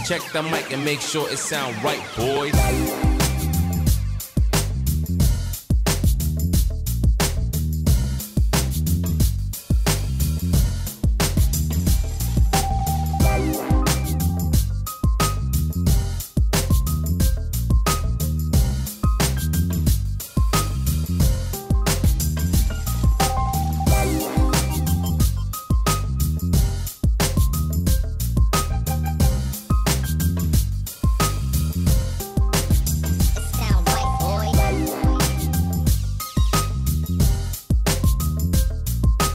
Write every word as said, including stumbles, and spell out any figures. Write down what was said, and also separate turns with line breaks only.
Check the mic and make sure it sound right, boys.